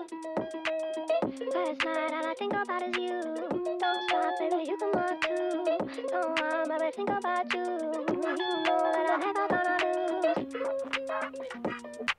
Last night all I think about is you. Don't stop, baby, you can walk too. Don't want, baby, think about you. You know that I'm never gonna lose.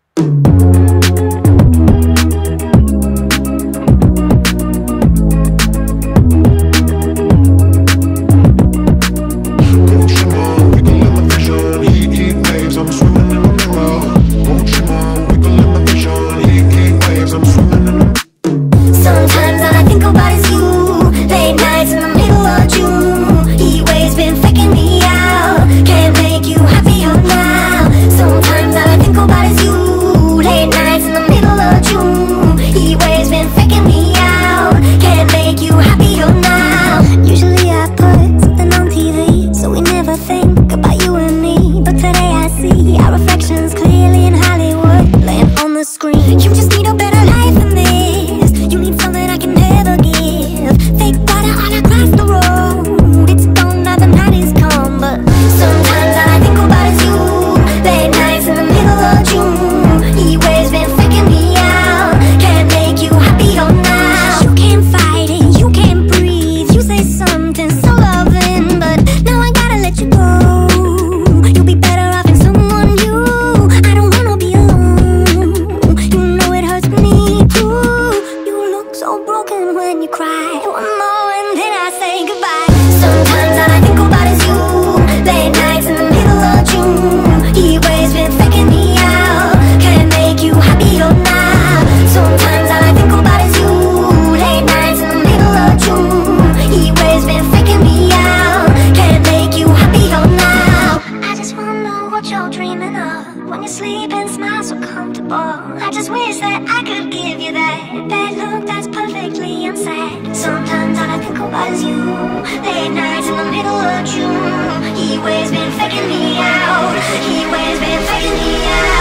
I'm swimming in the mirror. Won't you know? Wiggle in my vision. Heat waves, I'm swimming in the. Sometimes all I think about is you. Late nights in the middle of June. Heat waves been faking me out. Can't make you happier now. Sometimes all I think about is you. Late nights in the middle of June. Heat waves been faking me out. Can't make you happier now. Usually I put something on TV, so we never think about you and me. But today I see our reflections clearly in Hollywood, laying on the screen. You just need a better life than this. You need something I can never give. Fake water all across the road. It's gone now, the night is come. But sometimes all I think about is you. Late nights in the middle of June. Heat waves been faking me out. Can't make you happier now. You can't fight it, you can't breathe. You say something so loving, but now I gotta let you go. You'll be better off in someone new. I don't wanna be alone. You know it hurts me too. You look so broken when you cry. One more and then I say goodbye. Sometimes all I think about is you. Late nights in the middle of June. Heat waves been faking me out. Can't make you happier now. Sometimes all I think about is you. Late nights in the middle of June. Heat waves been faking me out. Can't make you happier now. I just wanna know what you're dreaming of. When you sleep and smile so comfortable. I just wish that I could give you that look that's perfectly unsaid. Sometimes all I think about is you. Late nights in the middle of June. Heat waves been faking me out. Heat waves been faking me out.